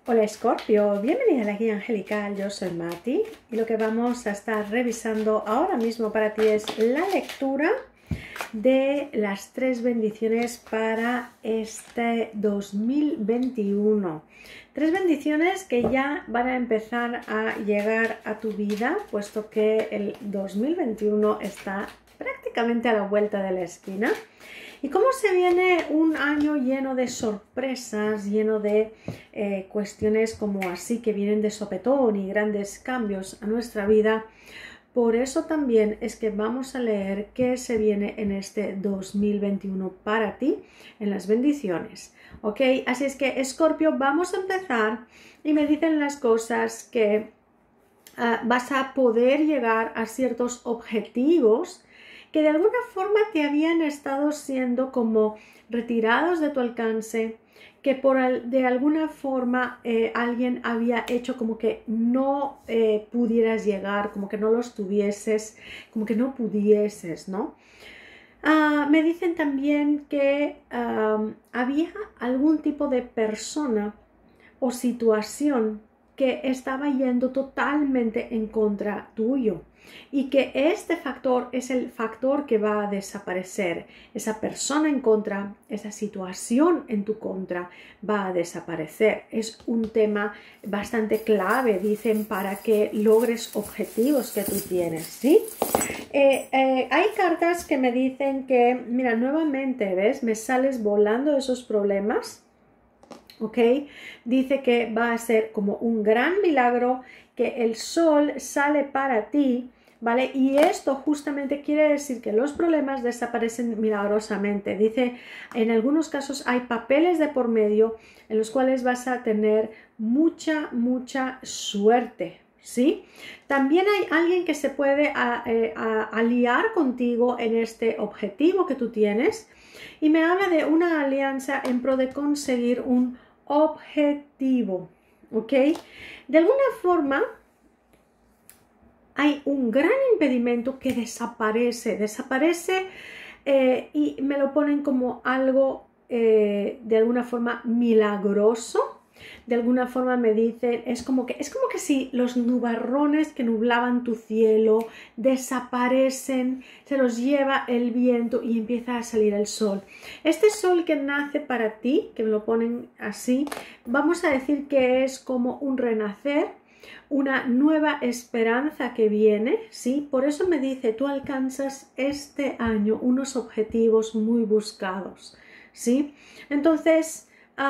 Hola Escorpio, bienvenida a la guía angelical, yo soy Mati y lo que vamos a estar revisando ahora mismo para ti es la lectura de las 3 bendiciones para este 2021. 3 bendiciones que ya van a empezar a llegar a tu vida, puesto que el 2021 está prácticamente a la vuelta de la esquina. Y cómo se viene un año lleno de sorpresas, lleno de cuestiones como así que vienen de sopetón y grandes cambios a nuestra vida. Por eso también es que vamos a leer qué se viene en este 2021 para ti en las bendiciones. ¿Ok? Así es que, Escorpio, vamos a empezar y me dicen las cosas que vas a poder llegar a ciertos objetivos que de alguna forma te habían estado siendo como retirados de tu alcance, que de alguna forma alguien había hecho como que no pudieras llegar, como que no los tuvieses, como que no pudieses, ¿no? Me dicen también que había algún tipo de persona o situación que estaba yendo totalmente en contra tuyo y que este factor es el factor que va a desaparecer. Esa persona en contra, esa situación en tu contra va a desaparecer. Es un tema bastante clave, dicen, para que logres objetivos que tú tienes, ¿sí? Hay cartas que me dicen que, mira, nuevamente, ¿ves? Me sales volando de esos problemas. ¿Ok? Dice que va a ser como un gran milagro, que el sol sale para ti, ¿vale? Y esto justamente quiere decir que los problemas desaparecen milagrosamente. Dice, en algunos casos hay papeles de por medio en los cuales vas a tener mucha suerte, ¿sí? También hay alguien que se puede aliar contigo en este objetivo que tú tienes. Y me habla de una alianza en pro de conseguir un objetivo, ¿ok? De alguna forma hay un gran impedimento que desaparece y me lo ponen como algo de alguna forma milagroso. De alguna forma me dicen, es como que si los nubarrones que nublaban tu cielo desaparecen, se los lleva el viento y empieza a salir el sol. Este sol que nace para ti, que me lo ponen así, vamos a decir que es como un renacer, una nueva esperanza que viene, ¿sí? Por eso me dice, tú alcanzas este año unos objetivos muy buscados, ¿sí? Entonces,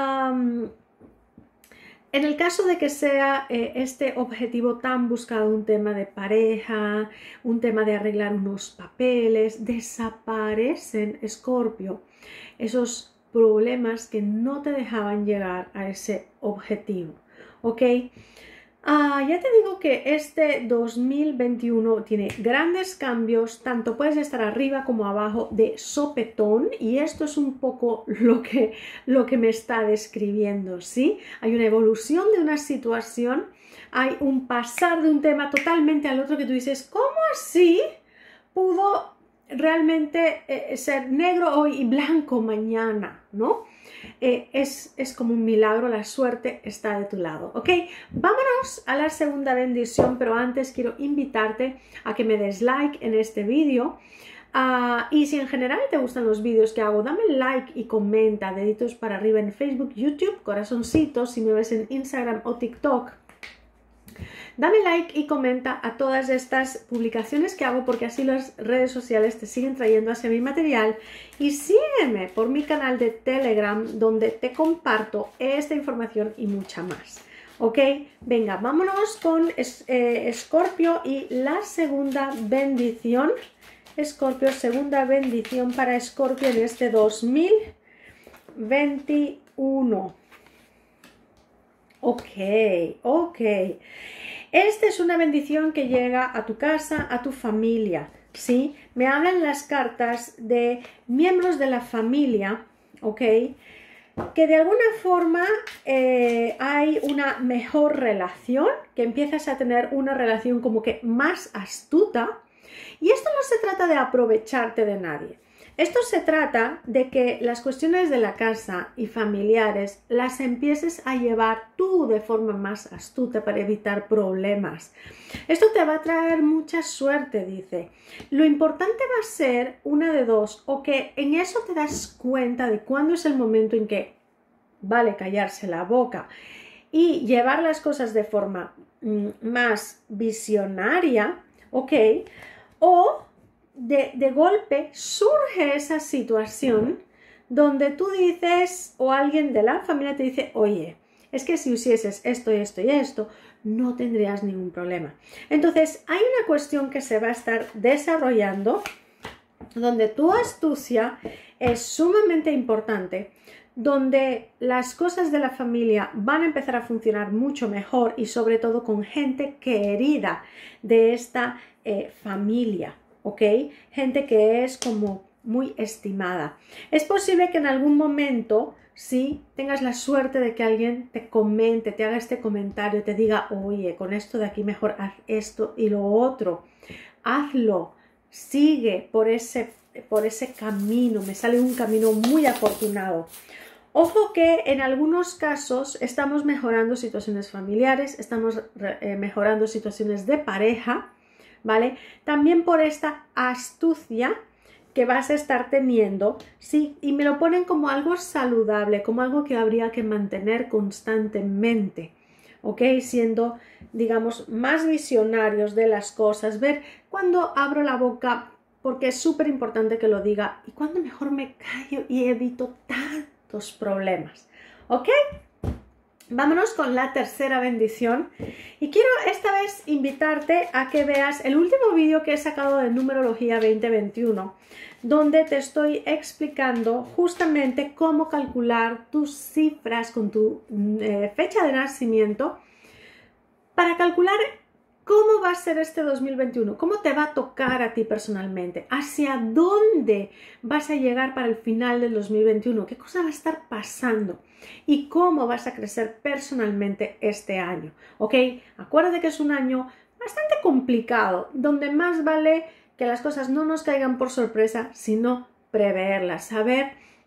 en el caso de que sea este objetivo tan buscado, un tema de pareja, un tema de arreglar unos papeles, desaparecen, Escorpio, esos problemas que no te dejaban llegar a ese objetivo, ¿ok? Ya te digo que este 2021 tiene grandes cambios, tanto puedes estar arriba como abajo de sopetón, y esto es un poco lo que me está describiendo, ¿sí? Hay una evolución de una situación, hay un pasar de un tema totalmente al otro que tú dices, ¿cómo así pudo realmente ser negro hoy y blanco mañana, ¿no? Es como un milagro, la suerte está de tu lado, ¿ok? Vámonos a la segunda bendición, pero antes quiero invitarte a que me des like en este vídeo. Y si en general te gustan los vídeos que hago, dame like y comenta, deditos para arriba en Facebook, YouTube, corazoncitos, si me ves en Instagram o TikTok. Dame like y comenta a todas estas publicaciones que hago, porque así las redes sociales te siguen trayendo hacia mi material. Y sígueme por mi canal de Telegram, donde te comparto esta información y mucha más. ¿Ok? Venga, vámonos con Escorpio y la segunda bendición. Escorpio, segunda bendición para Escorpio en este 2021. Ok. Esta es una bendición que llega a tu casa, a tu familia, ¿sí? Me hablan las cartas de miembros de la familia, ¿ok? Que de alguna forma hay una mejor relación, que empiezas a tener una relación como que más astuta. Y esto no se trata de aprovecharte de nadie. Esto se trata de que las cuestiones de la casa y familiares las empieces a llevar tú de forma más astuta para evitar problemas. Esto te va a traer mucha suerte, dice. Lo importante va a ser una de dos, o que en eso te das cuenta de cuándo es el momento en que vale callarse la boca y llevar las cosas de forma más visionaria, ¿ok? O de golpe surge esa situación donde tú dices, o alguien de la familia te dice, oye, es que si hicieses esto y esto y esto, no tendrías ningún problema. Entonces, hay una cuestión que se va a estar desarrollando donde tu astucia es sumamente importante, donde las cosas de la familia van a empezar a funcionar mucho mejor y sobre todo con gente querida de esta familia, ¿ok? Gente que es como muy estimada. Es posible que en algún momento, sí, tengas la suerte de que alguien te comente, te haga este comentario, te diga, oye, con esto de aquí mejor haz esto y lo otro. Hazlo, sigue por ese camino, me sale un camino muy afortunado. Ojo que en algunos casos estamos mejorando situaciones familiares, estamos mejorando situaciones de pareja, ¿vale? También por esta astucia que vas a estar teniendo, sí, y me lo ponen como algo saludable, como algo que habría que mantener constantemente, ¿ok? Siendo, digamos, más visionarios de las cosas, ver cuando abro la boca, porque es súper importante que lo diga, y cuando mejor me callo y evito tantos problemas, ¿ok? Vámonos con la tercera bendición y quiero esta vez invitarte a que veas el último vídeo que he sacado de Numerología 2021, donde te estoy explicando justamente cómo calcular tus cifras con tu fecha de nacimiento para calcular cómo va a ser este 2021, cómo te va a tocar a ti personalmente, hacia dónde vas a llegar para el final del 2021, qué cosa va a estar pasando y cómo vas a crecer personalmente este año, ¿ok? Acuérdate que es un año bastante complicado, donde más vale que las cosas no nos caigan por sorpresa, sino preverlas, saber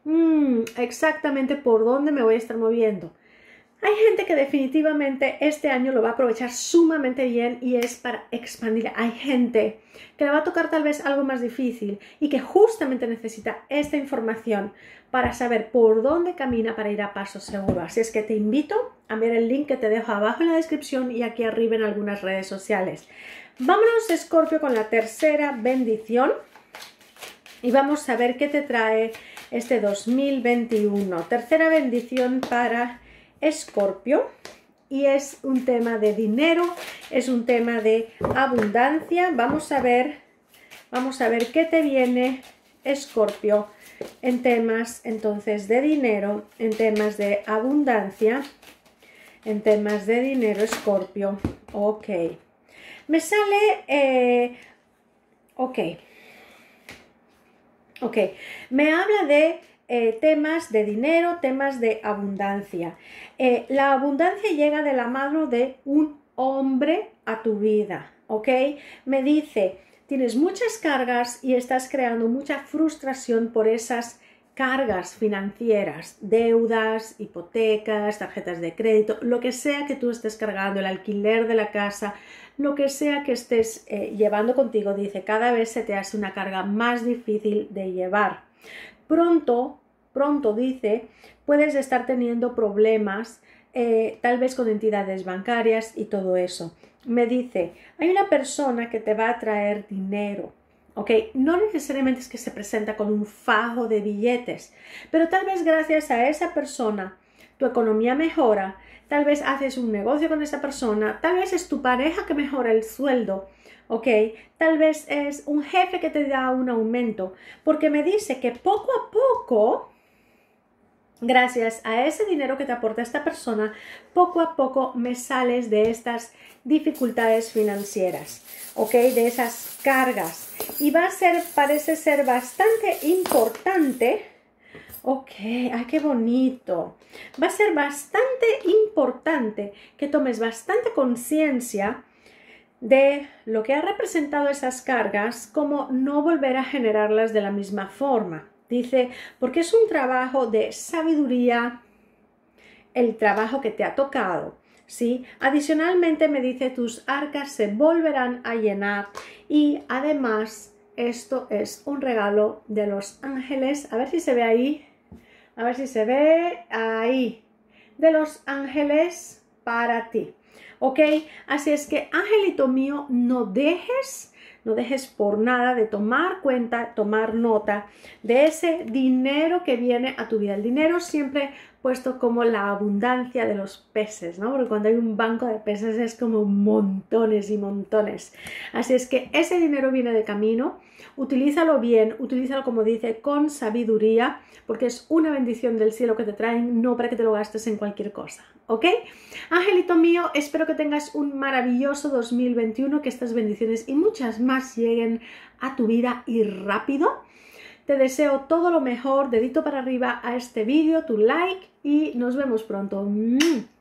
exactamente por dónde me voy a estar moviendo. Hay gente que definitivamente este año lo va a aprovechar sumamente bien y es para expandir. Hay gente que le va a tocar tal vez algo más difícil y que justamente necesita esta información para saber por dónde camina para ir a paso seguro. Así es que te invito a ver el link que te dejo abajo en la descripción y aquí arriba en algunas redes sociales. Vámonos, Escorpio, con la tercera bendición y vamos a ver qué te trae este 2021. Tercera bendición para Escorpio y es un tema de dinero, es un tema de abundancia. Vamos a ver qué te viene, Escorpio, en temas entonces de dinero, en temas de abundancia, en temas de dinero, Escorpio. Ok, me sale ok, me habla de temas de dinero, temas de abundancia. La abundancia llega de la mano de un hombre a tu vida, ¿ok? Me dice, tienes muchas cargas y estás creando mucha frustración por esas cargas financieras, deudas, hipotecas, tarjetas de crédito, lo que sea que tú estés cargando, el alquiler de la casa, lo que sea que estés llevando contigo, dice, cada vez se te hace una carga más difícil de llevar. Pronto, dice, puedes estar teniendo problemas, tal vez con entidades bancarias y todo eso. Me dice, hay una persona que te va a traer dinero, ¿ok? No necesariamente es que se presenta con un fajo de billetes, pero tal vez gracias a esa persona tu economía mejora, tal vez haces un negocio con esa persona, tal vez es tu pareja que mejora el sueldo, ¿ok? Tal vez es un jefe que te da un aumento, porque me dice que poco a poco, gracias a ese dinero que te aporta esta persona, poco a poco me sales de estas dificultades financieras, ¿ok? De esas cargas. Y va a ser, parece ser bastante importante. Ok, ay, qué bonito. Va a ser bastante importante que tomes bastante conciencia de lo que ha representado esas cargas, como no volver a generarlas de la misma forma. Dice, porque es un trabajo de sabiduría, el trabajo que te ha tocado, ¿sí? Adicionalmente me dice, tus arcas se volverán a llenar y además esto es un regalo de los ángeles. A ver si se ve ahí, a ver si se ve ahí, de los ángeles para ti. ¿Ok? Así es que, angelito mío, no dejes por nada de tomar cuenta, tomar nota de ese dinero que viene a tu vida. El dinero siempre puesto como la abundancia de los peces, ¿no? Porque cuando hay un banco de peces es como montones y montones. Así es que ese dinero viene de camino. Utilízalo bien, utilízalo como dice, con sabiduría, porque es una bendición del cielo que te traen, no para que te lo gastes en cualquier cosa, ¿ok? Angelito mío, espero que tengas un maravilloso 2021, que estas bendiciones y muchas más lleguen a tu vida y rápido. Te deseo todo lo mejor, dedito para arriba a este vídeo, tu like y nos vemos pronto.